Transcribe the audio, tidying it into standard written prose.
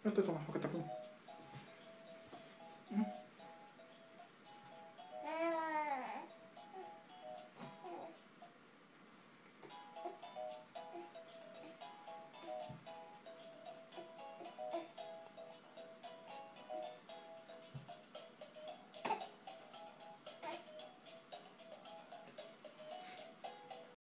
よし、どうぞ、分かったくん。